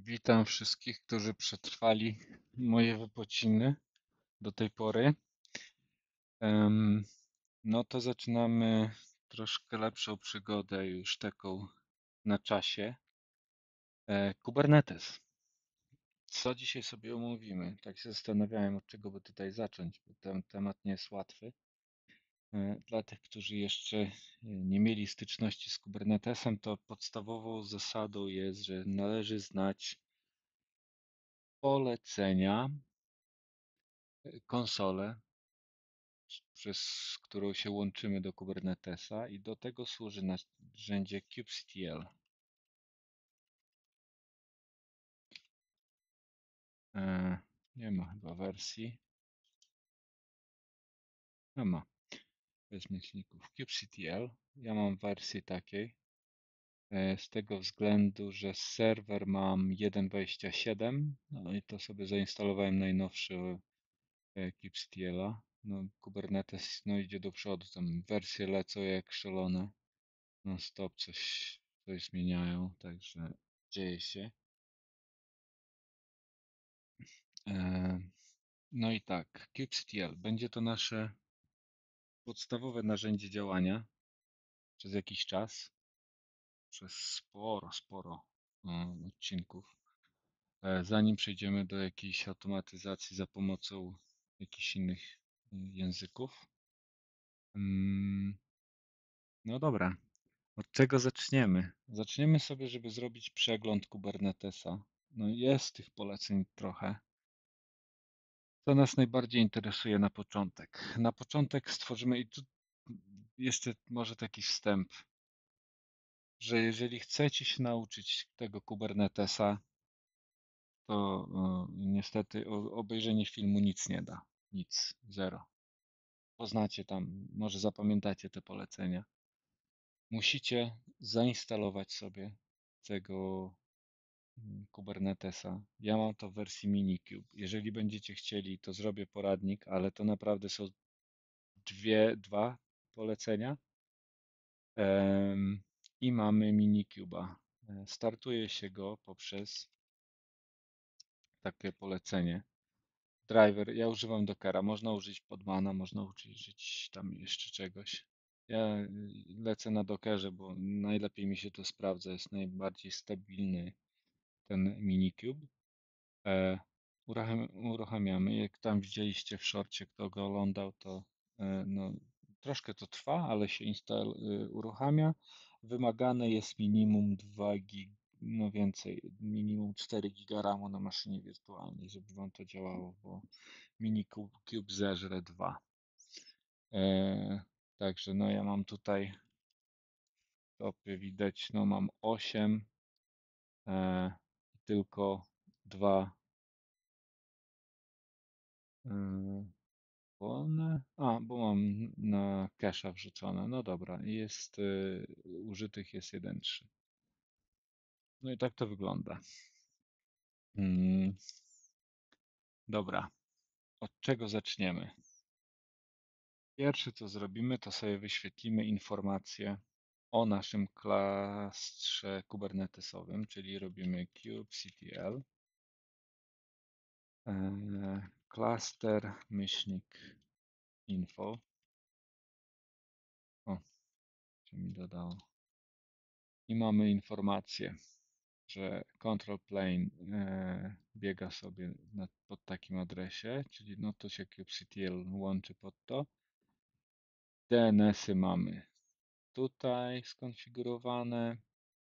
Witam wszystkich, którzy przetrwali moje wypociny do tej pory. Em, No to zaczynamy troszkę lepszą przygodę, już taką na czasie. Kubernetes. Co dzisiaj sobie omówimy? Tak się zastanawiałem, od czego by tutaj zacząć, bo ten temat nie jest łatwy. Dla tych, którzy jeszcze nie mieli styczności z Kubernetesem, to podstawową zasadą jest, że należy znać polecenia, konsolę, przez którą się łączymy do Kubernetesa i do tego służy narzędzie kubectl. Nie ma chyba wersji. No ma, bez myślników. kubectl. Ja mam wersję takiej. Z tego względu, że serwer mam 1.27, no i to sobie zainstalowałem najnowszy kubectl. No, Kubernetes no, idzie do przodu, tam wersje lecą jak szalone. Non stop coś zmieniają, także dzieje się. E, No i tak, kubectl będzie to nasze podstawowe narzędzie działania przez jakiś czas, przez sporo odcinków, zanim przejdziemy do jakiejś automatyzacji za pomocą jakichś innych języków. Mm, No dobra, od czego zaczniemy? Zaczniemy sobie, żeby zrobić przegląd Kubernetesa. No jest tych poleceń trochę. Co nas najbardziej interesuje na początek? Na początek stworzymy, i tu jeszcze może taki wstęp, że jeżeli chcecie się nauczyć tego Kubernetesa, to niestety obejrzenie filmu nic nie da. Nic, zero. Poznacie tam, może zapamiętacie te polecenia. Musicie zainstalować sobie tego Kubernetesa. Ja mam to w wersji Minikube. Jeżeli będziecie chcieli, to zrobię poradnik, ale to naprawdę są dwa polecenia. I mamy Minicube'a. Startuje się go poprzez takie polecenie. Driver, ja używam Dockera, można użyć Podmana, można użyć tam jeszcze czegoś. Ja lecę na Dockerze, bo najlepiej mi się to sprawdza, jest najbardziej stabilny ten Minicube. E, Uruchamiamy, jak tam widzieliście w shorcie, kto go oglądał, to no, troszkę to trwa, ale się uruchamia. Wymagane jest minimum 2 gig, no więcej, minimum 4 giga RAMu na maszynie wirtualnej, żeby Wam to działało, bo Minicube zeżre 2. Także no ja mam tutaj topy widać, no mam 8, tylko 2 wolne. Bo mam na cache'a wrzucone. No dobra, jest użytych jest 1.3. No i tak to wygląda. Mm, dobra, od czego zaczniemy? Pierwsze co zrobimy, to sobie wyświetlimy informacje o naszym klastrze kubernetesowym, czyli robimy kubectl cluster myślnik info. O, co mi dodało. I mamy informację, że control plane biega sobie pod takim adresie, czyli no to się kubectl łączy pod to. DNS-y mamy tutaj skonfigurowane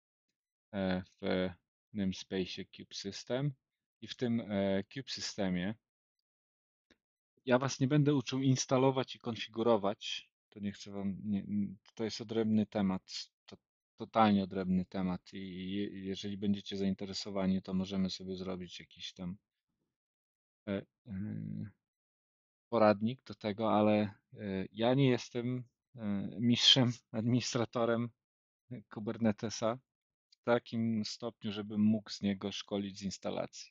w namespace kubesystem i w tym kubesystemie ja Was nie będę uczył instalować i konfigurować. To nie chcę Wam, to jest odrębny temat, to totalnie odrębny temat i jeżeli będziecie zainteresowani, to możemy sobie zrobić jakiś tam e, poradnik do tego, ale ja nie jestem mistrzem, administratorem Kubernetesa w takim stopniu, żebym mógł z niego szkolić z instalacji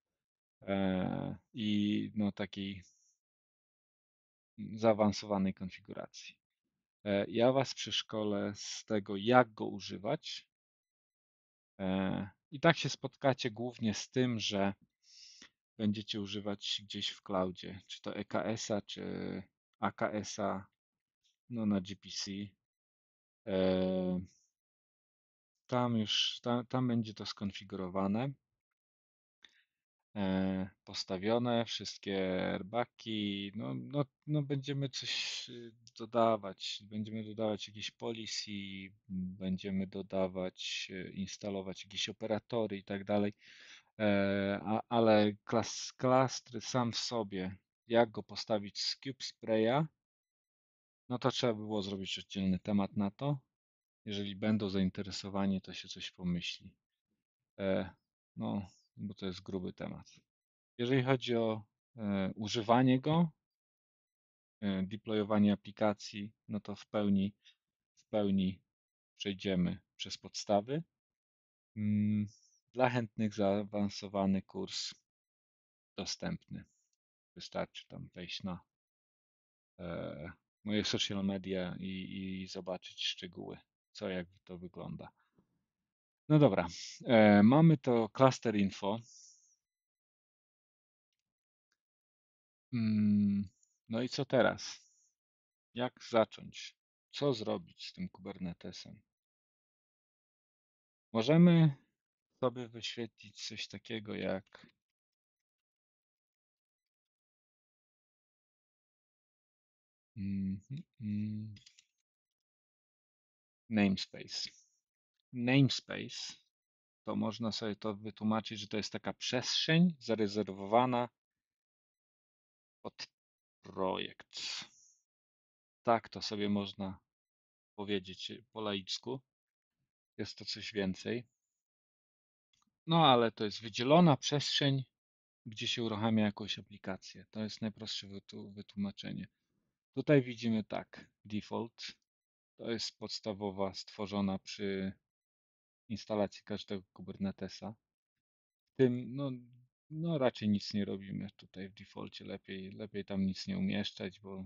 i no takiej zaawansowanej konfiguracji. Ja Was przeszkolę z tego, jak go używać, I tak się spotkacie głównie z tym, że będziecie używać gdzieś w cloudzie, czy to EKS-a, czy AKS-a, no na GPC. E, tam będzie to skonfigurowane, postawione, wszystkie airbagi, no będziemy coś dodawać, będziemy dodawać jakieś policy, będziemy dodawać, instalować jakieś operatory i tak dalej. Ale klastry sam w sobie, jak go postawić z Cube Spraya, no to trzeba by było zrobić oddzielny temat na to. Jeżeli będą zainteresowani, to się coś pomyśli. E, no, bo to jest gruby temat. Jeżeli chodzi o używanie go, deployowanie aplikacji, no to w pełni przejdziemy przez podstawy. Mm, Dla chętnych zaawansowany kurs dostępny. Wystarczy tam wejść na e, moje social media i zobaczyć szczegóły, co jak to wygląda. No dobra, mamy to cluster info. No i co teraz? Jak zacząć? Co zrobić z tym Kubernetesem? Możemy sobie wyświetlić coś takiego jak mm, mm, namespace. Namespace to można sobie to wytłumaczyć, że to jest taka przestrzeń zarezerwowana pod projekt. Tak to sobie można powiedzieć po laicku. Jest to coś więcej. No ale to jest wydzielona przestrzeń, gdzie się uruchamia jakąś aplikację. To jest najprostsze wytłumaczenie. Tutaj widzimy tak, default to jest podstawowa stworzona przy instalacji każdego Kubernetesa. W tym no raczej nic nie robimy tutaj w defaulcie, lepiej tam nic nie umieszczać, bo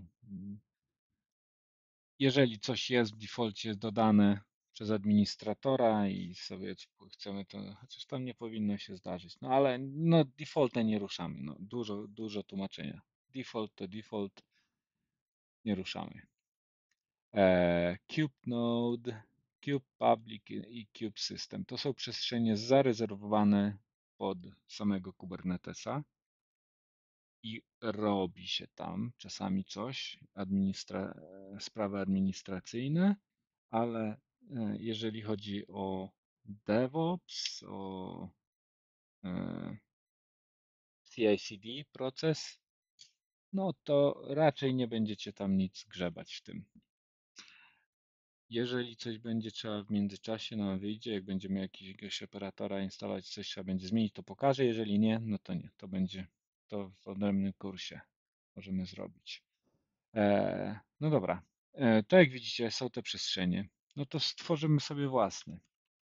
jeżeli coś jest w defaulcie dodane przez administratora i sobie chcemy to, chociaż tam nie powinno się zdarzyć, no ale no defaultem nie ruszamy, no dużo tłumaczenia. Default to default, nie ruszamy. Cube Node, Cube Public i Cube System to są przestrzenie zarezerwowane pod samego Kubernetesa i robi się tam czasami coś, sprawy administracyjne, ale jeżeli chodzi o DevOps, o e, CI/CD proces, no to raczej nie będziecie tam nic grzebać w tym. Jeżeli coś będzie trzeba w międzyczasie, no wyjdzie, jak będziemy jakiegoś operatora instalować, coś trzeba będzie zmienić, to pokażę. Jeżeli nie, no to nie. To będzie to w odrębnym kursie możemy zrobić. No dobra. To jak widzicie, są te przestrzenie. No to stworzymy sobie własny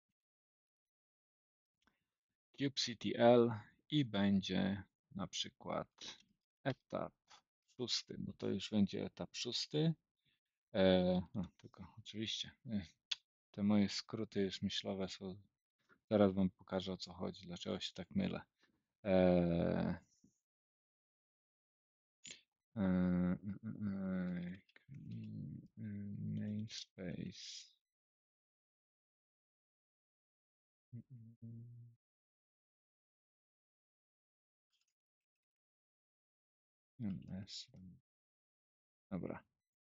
kubectl i będzie na przykład etap szósty, bo to już będzie etap szósty. No, tylko oczywiście te moje skróty już myślowe są. Zaraz wam pokażę o co chodzi, dlaczego się tak mylę. Eee, Namespace. NS. Dobra.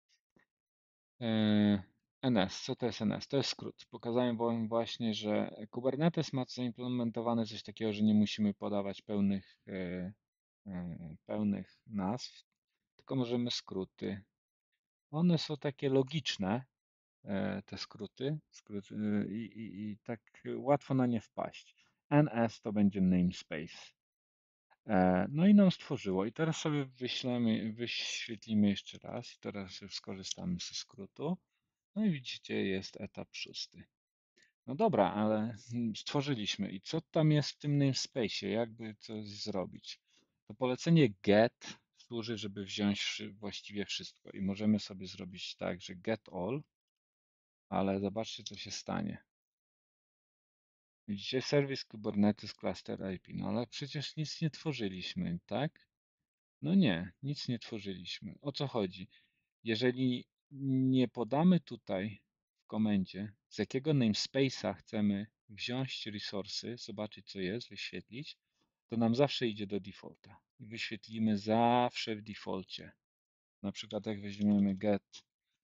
NS. Co to jest NS? To jest skrót. Pokazałem wam właśnie, że Kubernetes ma zaimplementowane coś takiego, że nie musimy podawać pełnych nazw, tylko możemy skróty. One są takie logiczne, te skróty i tak łatwo na nie wpaść. NS to będzie namespace. No i nam stworzyło. I teraz sobie wyświetlimy jeszcze raz. I teraz już skorzystamy ze skrótu. No i widzicie, jest etap szósty. No dobra, ale stworzyliśmy. I co tam jest w tym namespace? Jakby coś zrobić? To polecenie get służy, żeby wziąć właściwie wszystko. I możemy sobie zrobić tak, że get all, ale zobaczcie, co się stanie. Widzicie, serwis Kubernetes Cluster IP. No ale przecież nic nie tworzyliśmy, tak? No nie, nic nie tworzyliśmy. O co chodzi? Jeżeli nie podamy tutaj w komendzie, z jakiego namespace'a chcemy wziąć resursy, zobaczyć co jest, wyświetlić, to nam zawsze idzie do defaulta. I wyświetlimy zawsze w defaulcie. Na przykład jak weźmiemy get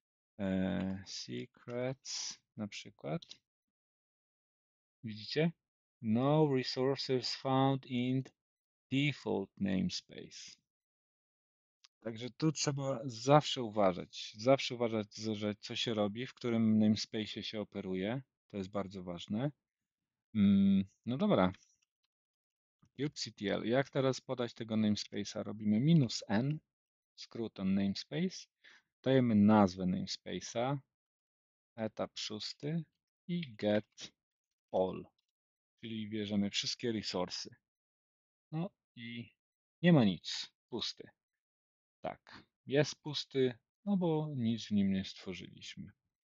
secrets, na przykład, widzicie? No resources found in default namespace. Także tu trzeba zawsze uważać, że co się robi, w którym namespace się operuje. To jest bardzo ważne. No dobra, kubectl. Jak teraz podać tego namespace'a? Robimy "-n", skrót on namespace. Dajemy nazwę namespace'a, etap 6 i get all, czyli bierzemy wszystkie resursy. No i nie ma nic, pusty. Tak, jest pusty, no bo nic w nim nie stworzyliśmy.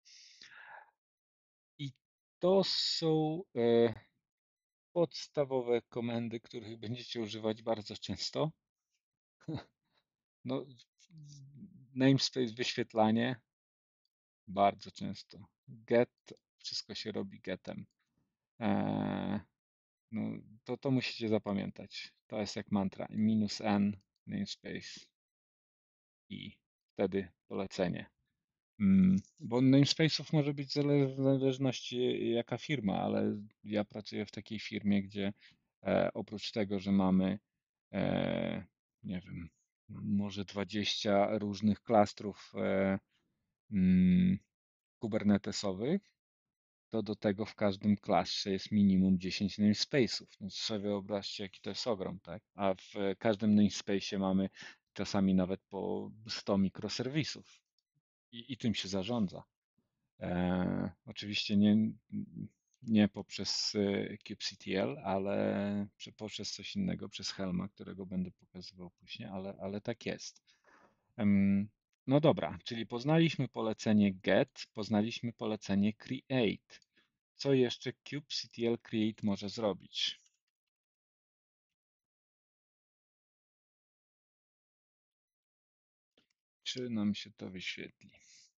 I to są podstawowe komendy, których będziecie używać bardzo często. No, namespace, wyświetlanie bardzo często. Get, wszystko się robi getem. Eee, no, to musicie zapamiętać. To jest jak mantra. "-n", namespace i wtedy polecenie. Bo namespace'ów może być w zależności jaka firma, ale ja pracuję w takiej firmie, gdzie oprócz tego, że mamy nie wiem, może 20 różnych klastrów mm, kubernetesowych, to do tego w każdym klastrze jest minimum 10 namespace'ów. No sobie wyobraźcie, jaki to jest ogrom, tak? A w każdym namespace'ie mamy czasami nawet po 100 mikroserwisów i tym się zarządza. Oczywiście nie poprzez kubectl, ale poprzez coś innego, przez Helma, którego będę pokazywał później, ale tak jest. No dobra, czyli poznaliśmy polecenie get, poznaliśmy polecenie create. Co jeszcze kubectl create może zrobić? Czy nam się to wyświetli?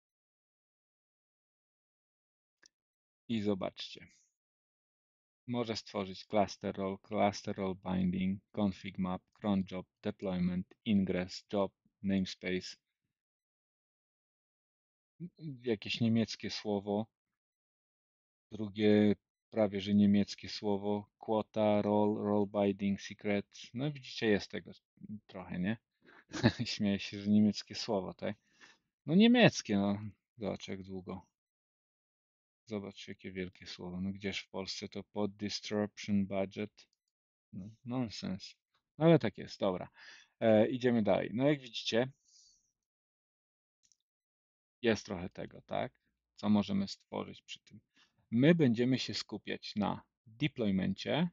I zobaczcie. Może stworzyć cluster role binding, config map, cron job, deployment, ingress, job, namespace, jakieś niemieckie słowo, drugie prawie że niemieckie słowo, quota, role binding, secret. No widzicie, jest tego trochę, nie? Śmieję się, że niemieckie słowo, tak? No niemieckie, no. Zobacz jak długo. Zobacz jakie wielkie słowo. No gdzież w Polsce to pod disruption budget. No, nonsens. No ale tak jest, dobra. Idziemy dalej. No jak widzicie, jest trochę tego, tak? Co możemy stworzyć przy tym? My będziemy się skupiać na deploymencie,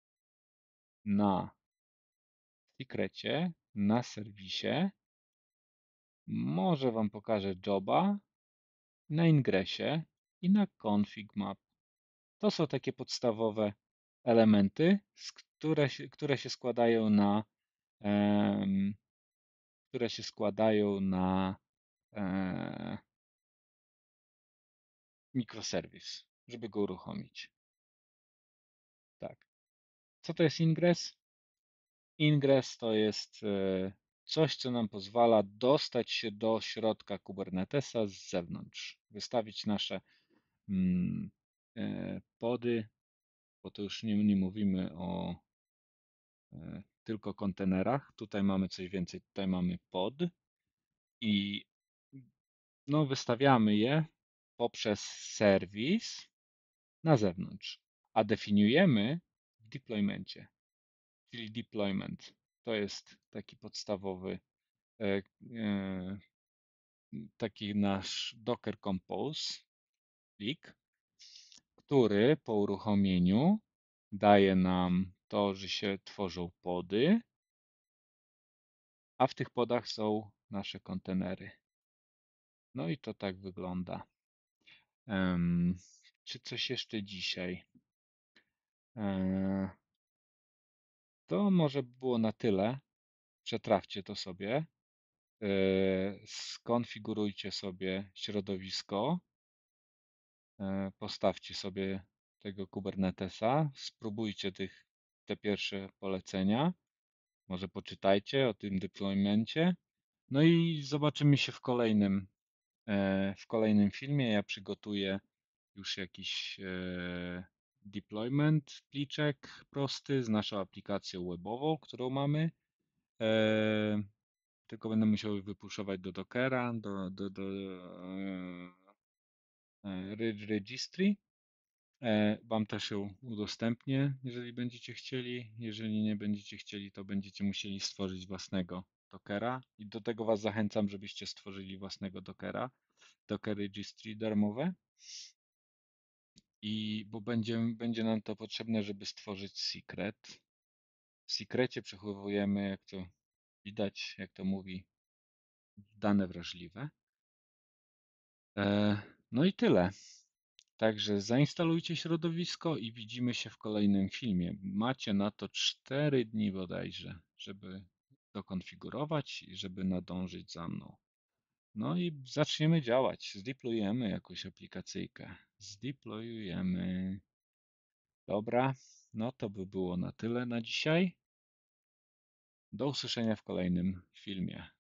na sekrecie, na serwisie. Może Wam pokażę joba, na ingresie i na config map. To są takie podstawowe elementy, które się składają na em, które się składają na mikroserwis, żeby go uruchomić. Tak. Co to jest ingress? Ingress to jest coś, co nam pozwala dostać się do środka Kubernetesa z zewnątrz. Wystawić nasze mm, pody, bo to już nie mówimy o tylko kontenerach. Tutaj mamy coś więcej. Tutaj mamy pod i no, wystawiamy je poprzez serwis na zewnątrz, a definiujemy w deploymencie, czyli deployment to jest taki podstawowy, e, e, taki nasz Docker Compose plik, który po uruchomieniu daje nam to, że się tworzą pody, a w tych podach są nasze kontenery. No i to tak wygląda. Czy coś jeszcze dzisiaj? E, To może by było na tyle. Przetrawcie to sobie. E, Skonfigurujcie sobie środowisko. Postawcie sobie tego Kubernetesa. Spróbujcie te pierwsze polecenia. Może poczytajcie o tym deploymencie. No i zobaczymy się w kolejnym filmie. Ja przygotuję już jakiś deployment, pliczek prosty z naszą aplikacją webową, którą mamy. E, Tylko będę musiał wypuszować do Dockera, do registry. Wam też ją udostępnię, jeżeli będziecie chcieli. Jeżeli nie będziecie chcieli, to będziecie musieli stworzyć własnego Dockera. I do tego Was zachęcam, żebyście stworzyli własnego Dockera. Docker Registry darmowe. Bo będzie nam to potrzebne, żeby stworzyć secret. W secrecie przechowujemy, jak to widać, jak to mówi, dane wrażliwe. No i tyle. Także zainstalujcie środowisko i widzimy się w kolejnym filmie. Macie na to 4 dni bodajże, żeby to konfigurować i żeby nadążyć za mną. No i zaczniemy działać. Zdeployujemy jakąś aplikacyjkę. Zdeployujemy. Dobra, no to by było na tyle na dzisiaj. Do usłyszenia w kolejnym filmie.